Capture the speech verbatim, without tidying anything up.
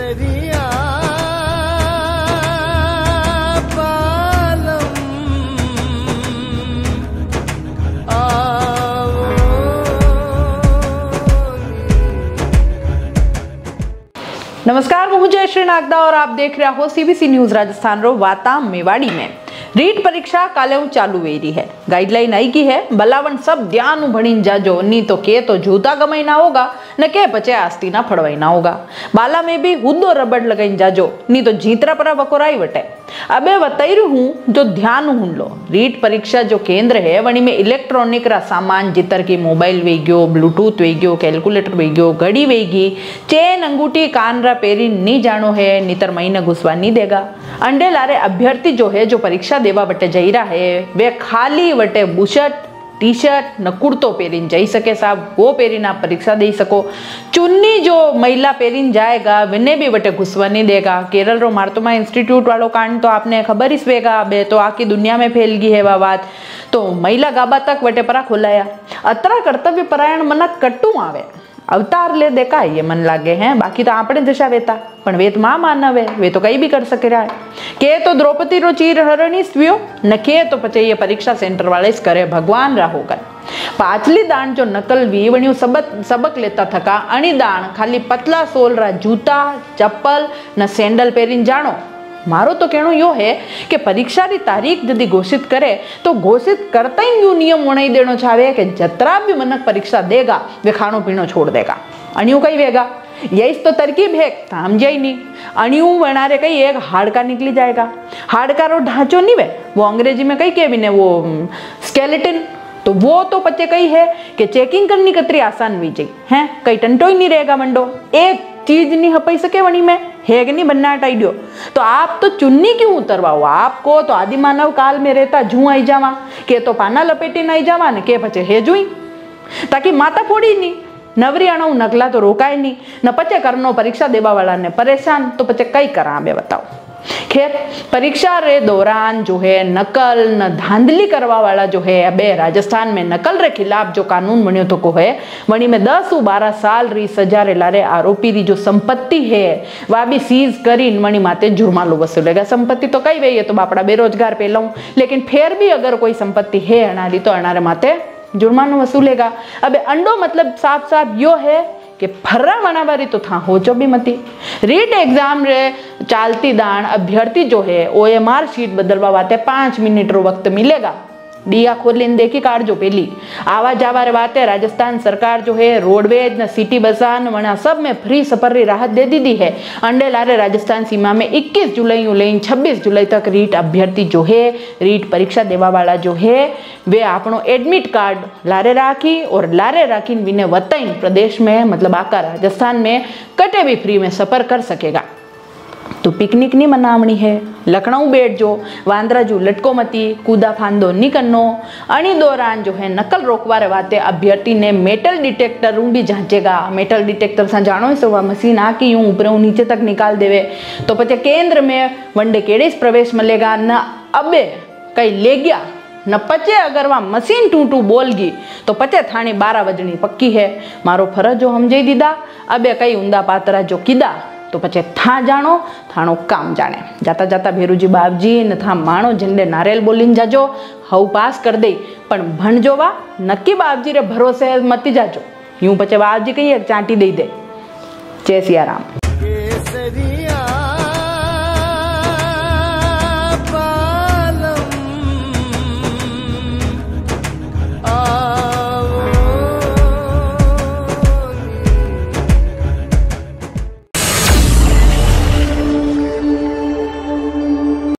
केसरिया पालम आओ। नमस्कार, मैं जय श्री नागदा और आप देख रहे हो सीबीसी न्यूज राजस्थान रो वाता मेवाड़ी में। रीट परीक्षा काले चालू वेरी है, गाइडलाइन आई की है, भलावण सब ध्यान भणी जाजो, नी तो के तो जूता गमाई ना होगा न के पचे आस्ती ना फड़वाई ना होगा। बाला में भी हुद्दो रबड़ लगाई जाजो, नी तो जीतरा परा बकोराई वटे। अबे बताई हूँ जो ध्यान हूं लो, रीट परीक्षा जो केंद्र है वनी में इलेक्ट्रॉनिक रा सामान जितर की मोबाइल वे गयो, ब्लूटूथ वे गयो, कैलकुलेटर वे गयो, घड़ी वेगी, चेन अंगूठी कान रा पेरी नी जानो है, नितर महीने घुसवा नहीं देगा। अंडे लारे अभ्यर्थी जो है जो परीक्षा देवा बटे जई रहा है वे खाली वटे बुशर्ट टी शर्ट न कुर्तो पेरीन जाई सके साहब, वो पेरीन आप परीक्षा दे सको। चुन्नी जो महिला पेरीन जाएगा विने भी वटे घुसवा नहीं देगा। केरल रो मार्तोमा इंस्टीट्यूट वालों कांड तो आपने खबर ही स्वेगा, बे तो आखी दुनिया में फैल गई है वह बात। तो महिला गाबा तक वटे परा खोलाया। अतरा कर्तव्य परायण मना कट्टू आवे, अवतार ले देखा ये मन लागे हैं, बाकी तो आपने दिशा वेता पण वेत मां मानव है, वे तो कई भी कर सके रहा है। के तो द्रौपदी रो चीर हरणी स्वियो न के तो पचे ये परीक्षा सेंटर वाले इस करे भगवान रहोगा। पाछली दान जो नकल वी वणियो सबक सबक लेता थका, अणी दान खाली पतला सोल रा जूता चप्पल न सैंडल पेरीन जानो। मारो तो कहनो यो है कि परीक्षा री तारीख यदि घोषित करे तो घोषित करता ही यूं नियम वणाई देनो चाहे कि जतरा भी मनक परीक्षा देगा वे खानो पीनो छोड़ देगा। अणियों कई वेगा, यही तो तरकीब है, समझे ही नहीं। अणियों वनारे कई एक हाड़का निकली जाएगा, हाड़का रो ढांचो नहीं वे, वो अंग्रेजी में कई के भी ने वो स्केलेटन, तो वो तो पचे कई है कि चेकिंग करनी कतरी आसान हुई जाए हैं, कई टंटो ही नहीं रहेगा मंडो, एक चीज नहीं हपाई सके वणी में हेग नहीं बनना हटाई दो। तो आप तो चुन्नी क्यों उतरवाओ, आपको तो आदि मानव काल में रहता जू आई जावा के तो पाना लपेटी नहीं जावा ने के पचे हे जुई, ताकि माता फोड़ी नहीं नवरी अणु नकला तो रोकाय नहीं न पचे करनो परीक्षा देवा वाला ने परेशान, तो पचे कई करा बे बताओ। खैर परीक्षा रे दौरान जो है नकल न धांधली करवा वाला जो है अबे राजस्थान में नकल रे खिलाफ जो कानून बन्यो तो को है वनी में दस उ बारह साल री सजा रे लारे आरोपी री जो संपत्ति है वह भी सीज करी मणी माते जुर्मानो वसूलेगा। संपत्ति तो कई वे ये तो बापड़ा बेरोजगार पेलाऊं, लेकिन फिर भी अगर कोई संपत्ति है अनारी तो अनारे माते जुर्मानो वसूलेगा। अबे अंडो मतलब साफ साफ यो है कि फर्रा मनावारी तो था हो जो भी मती। रीट एग्जाम रे चालती दान अभ्यर्थी जो है ओएमआर शीट बदलवा वाते पांच मिनट रो वक्त मिलेगा। डिया खोलीन देखी काट जो पेली आवा जावा रे बाते राजस्थान सरकार जो है रोडवेज न सिटी बसान वना सब में फ्री सफर री राहत दे दी दी है। अंडे लारे राजस्थान सीमा में इक्कीस जुलाई लेन छब्बीस जुलाई तक रीट अभ्यर्थी जो है रीट परीक्षा देवा वाला जो है वे अपनो एडमिट कार्ड लारे राखी और लारे राखी विने वतन प्रदेश में मतलब आका राजस्थान में कटे भी फ्री में सफर कर सकेगा। तो पिकनिक नहीं मनावनी है, लखनऊ बैठ जो वांद्रा जो लटको मती कूदा फांदो नहीं करनो। अणी दौरान जो है नकल रोकवा रे वाते अभ्यर्थी ने मेटल डिटेक्टर भी जांचेगा। मेटल डिटेक्टर से जानो सो वह मशीन आकी यूं ऊपर नीचे तक निकाल देवे तो पचे केंद्र में वनडे केड़े प्रवेश मिलेगा न अबे कई ले गया न पचे अगर वह मशीन टू टू बोल गई तो पचे थानी बारह बजनी पक्की है। मारो फरज जो हमजे दीदा अबे कई ऊंदा पात्रा जो कीदा तो पचे था जानो थानो काम जाने। जाता जाता भेरूजी बापजी न था माणो जिंदे नारियल बोलीन जाजो हव पास कर दे पण भणजो वा नक्की बापजी रे भरोसे मती जाजो, यूं पचे बापजी कही एक चांटी दई दे। जय सिया राम। केसरिया